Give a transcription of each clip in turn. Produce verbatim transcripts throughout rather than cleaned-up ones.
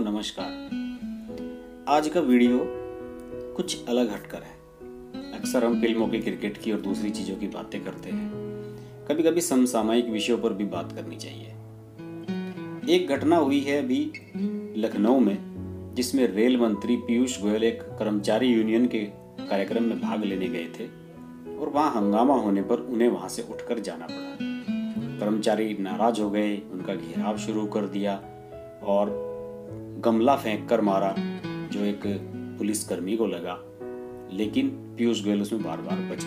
नमस्कार। आज का वीडियो कुछ अलग हटकर है। अक्सर हम फिल्मों की, क्रिकेट की और दूसरी चीज़ों की बातें करते हैं। कभी कभी समसामयिक विषयों पर भी बात करनी चाहिए। एक घटना हुई है अभी लखनऊ में, जिसमें रेल मंत्री पीयूष गोयल एक कर्मचारी यूनियन के कार्यक्रम में भाग लेने गए थे और वहां हंगामा होने पर उन्हें वहां से उठकर जाना पड़ा। कर्मचारी नाराज हो गए, उनका घेराव शुरू कर दिया और गमला फेंक कर मारा जो एक पुलिसकर्मी को लगा, लेकिन पीयूष गोयल उसमें बार बार बच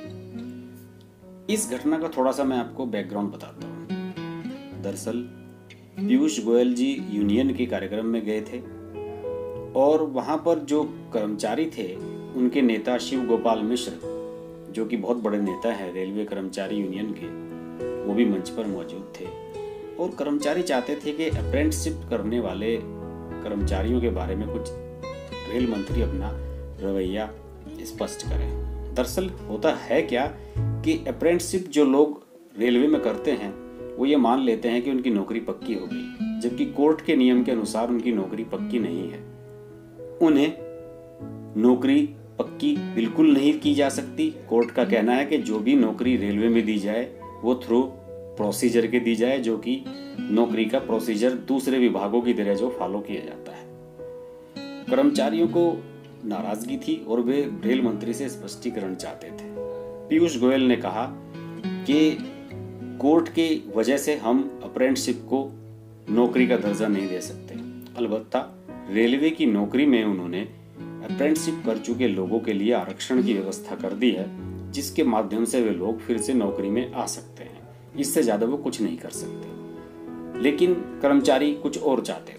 गए। इस घटना का थोड़ा सा मैं आपको बैकग्राउंड बताता हूँ। दरअसल पीयूष गोयल जी यूनियन के कार्यक्रम में गए थे और वहां पर जो कर्मचारी थे उनके नेता शिव गोपाल मिश्र, जो कि बहुत बड़े नेता हैं रेलवे कर्मचारी यूनियन के, वो भी मंच पर मौजूद थे। और कर्मचारी चाहते थे कि अप्रेंटिसशिप करने वाले कर्मचारियों के बारे में कुछ रेल मंत्री अपना रवैया स्पष्ट करें। दरअसल होता है क्या कि अप्रेंटिसशिप जो लोग रेलवे में करते हैं वो ये मान लेते हैं कि उनकी नौकरी पक्की हो गई, जबकि कोर्ट के नियम के अनुसार उनकी नौकरी पक्की नहीं है। उन्हें नौकरी पक्की बिल्कुल नहीं की जा सकती। कोर्ट का कहना है कि जो भी नौकरी रेलवे में दी जाए वो थ्रू प्रोसीजर के दी जाए, जो कि नौकरी का प्रोसीजर दूसरे विभागों की तरह जो फॉलो किया जाता है। कर्मचारियों को नाराजगी थी और वे रेल मंत्री से स्पष्टीकरण चाहते थे। पीयूष गोयल ने कहा कि कोर्ट की वजह से हम अप्रेंटिसशिप को नौकरी का दर्जा नहीं दे सकते। अलबत्ता रेलवे की नौकरी में उन्होंने अप्रेंटिसशिप कर चुके लोगों के लिए आरक्षण की व्यवस्था कर दी है, जिसके माध्यम से वे लोग फिर से नौकरी में आ सकते हैं। इससे ज्यादा वो कुछ नहीं कर सकते। लेकिन कर्मचारी कुछ और चाहते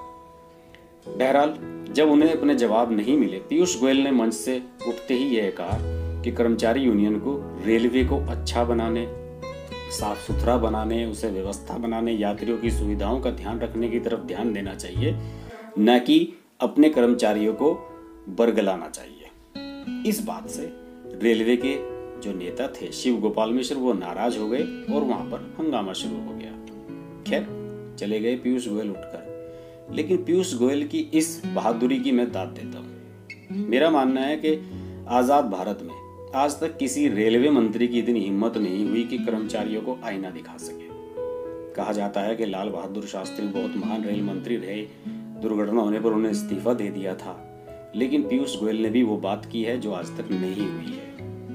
थे। बहरहाल जब उन्हें अपने जवाब नहीं मिले, पीयूष गोयल ने मंच से उठते ही यह कहा कि कर्मचारी यूनियन को रेलवे को अच्छा बनाने, साफ सुथरा बनाने, उसे व्यवस्था बनाने, यात्रियों की सुविधाओं का ध्यान रखने की तरफ ध्यान देना चाहिए, न कि अपने कर्मचारियों को बरगलाना चाहिए। इस बात से रेलवे के जो नेता थे शिव गोपाल मिश्र, वो नाराज हो गए और वहां पर हंगामा शुरू हो गया। खैर चले गए पीयूष गोयल उठकर, लेकिन पीयूष गोयल की इस बहादुरी की मैं दाद देता हूँ। मेरा मानना है कि आजाद भारत में आज तक किसी रेलवे मंत्री की इतनी हिम्मत नहीं हुई कि कर्मचारियों को आईना दिखा सके। कहा जाता है कि लाल बहादुर शास्त्री बहुत महान रेल मंत्री रहे, दुर्घटना होने पर उन्हें इस्तीफा दे दिया था, लेकिन पीयूष गोयल ने भी वो बात की है जो आज तक नहीं हुई है।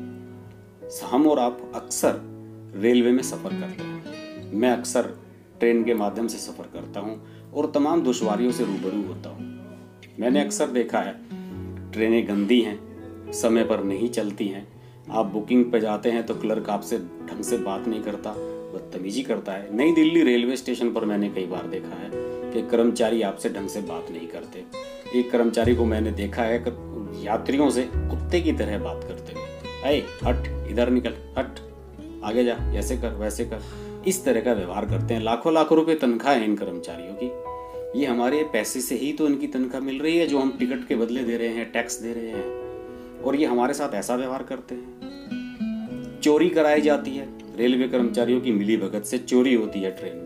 हम और आप अक्सर रेलवे में सफर करते हैं। मैं अक्सर ट्रेन के माध्यम से सफर करता हूं और तमाम दुश्वारियों से रूबरू होता हूं। मैंने अक्सर देखा है ट्रेनें गंदी हैं, समय पर नहीं चलती हैं। आप बुकिंग पे जाते हैं तो क्लर्क आपसे ढंग से बात नहीं करता, बदतमीजी करता है। नई दिल्ली रेलवे स्टेशन पर मैंने कई बार देखा है कि कर्मचारी आपसे ढंग से बात नहीं करते। एक कर्मचारी को मैंने देखा है यात्रियों से कुत्ते की तरह बात करते हुए, अरे हट, इधर निकल, हट, आगे जा, ऐसे कर, वैसे कर, इस तरह का व्यवहार करते हैं। लाखों लाखों रुपए तनख्वाह है इन कर्मचारियों की। ये हमारे पैसे से ही तो इनकी तनख्वाह मिल रही है, जो हम टिकट के बदले दे रहे हैं, टैक्स दे रहे हैं, और ये हमारे साथ ऐसा व्यवहार करते हैं। चोरी कराई जाती है, रेलवे कर्मचारियों की मिली भगत से चोरी होती है ट्रेन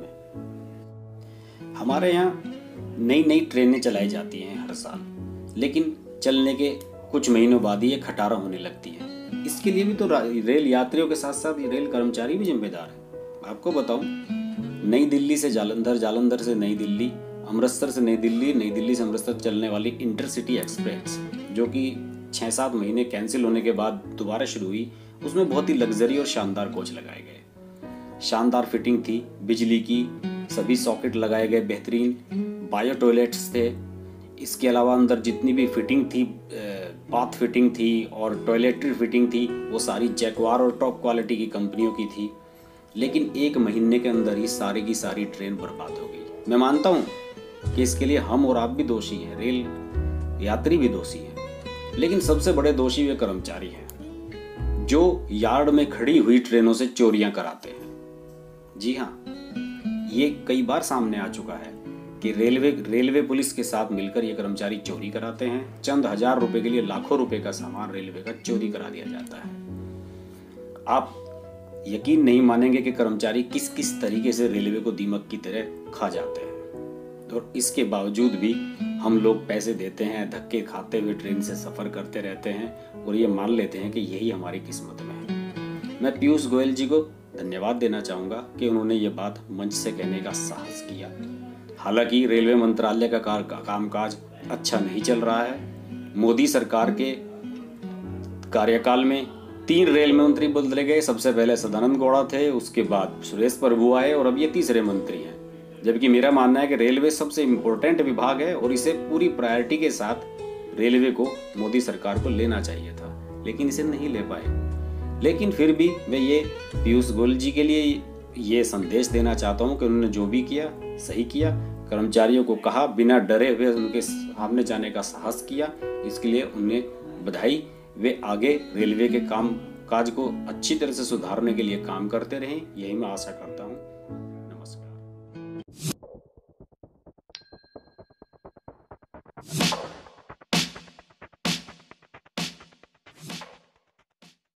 में। हमारे यहाँ नई नई ट्रेनें चलाई जाती हैं हर साल, लेकिन चलने के कुछ महीनों बाद ही ये खटारा होने लगती है। इसके लिए भी तो रेल यात्रियों के साथ साथ रेल कर्मचारी भी जिम्मेदार है। आपको बताऊं, नई दिल्ली से जालंधर, जालंधर से नई दिल्ली, अमृतसर से नई दिल्ली, नई दिल्ली से अमृतसर चलने वाली इंटरसिटी एक्सप्रेस, जो कि छः सात महीने कैंसिल होने के बाद दोबारा शुरू हुई, उसमें बहुत ही लग्जरी और शानदार कोच लगाए गए। शानदार फिटिंग थी, बिजली की सभी सॉकेट लगाए गए, बेहतरीन बायो टॉयलेट्स थे। इसके अलावा अंदर जितनी भी फिटिंग थी, बाथ फिटिंग थी और टॉयलेटरी फिटिंग थी, वो सारी जैकवार और टॉप क्वालिटी की कंपनियों की थी। लेकिन एक महीने के अंदर ही सारी की सारी ट्रेन बर्बाद हो गई। मैं मानता हूँ कि इसके लिए हम और आप भी दोषी हैं, रेल यात्री भी दोषी हैं, लेकिन सबसे बड़े दोषी वे कर्मचारी हैं जो यार्ड में खड़ी हुई ट्रेनों से चोरियां कराते हैं। जी हाँ, ये कई बार सामने आ चुका है कि रेलवे रेलवे पुलिस के साथ मिलकर ये कर्मचारी चोरी कराते हैं। चंद हजार रुपए के लिए लाखों रुपए का सामान रेलवे का चोरी करा दिया जाता है। आप यकीन नहीं मानेंगे कि कर्मचारी किस किस तरीके से रेलवे को दीमक की तरह खा जाते हैं। और इसके बावजूद भी हम लोग पैसे देते हैं, धक्के खाते हुए ट्रेन से सफ़र करते रहते हैं और ये मान लेते हैं कि यही हमारी किस्मत में है। मैं पीयूष गोयल जी को धन्यवाद देना चाहूँगा कि उन्होंने ये बात मंच से कहने का साहस किया। हालांकि रेलवे मंत्रालय का कार का कामकाज अच्छा नहीं चल रहा है। मोदी सरकार के कार्यकाल में तीन रेल मंत्री बदले गए। सबसे पहले सदानंद गौड़ा थे, उसके बाद सुरेश प्रभु आए और अब ये तीसरे मंत्री हैं। जबकि मेरा मानना है कि रेलवे सबसे इम्पोर्टेंट विभाग है और इसे पूरी प्रायोरिटी के साथ रेलवे को मोदी सरकार को लेना चाहिए था, लेकिन इसे नहीं ले पाए। लेकिन फिर भी मैं ये पीयूष गोयल जी के लिए ये संदेश देना चाहता हूँ कि उन्होंने जो भी किया सही किया। कर्मचारियों को कहा, बिना डरे हुए उनके सामने जाने का साहस किया, इसके लिए उन्हें बधाई। वे आगे रेलवे के काम काज को अच्छी तरह से सुधारने के लिए काम करते रहें, यही मैं आशा करता हूँ।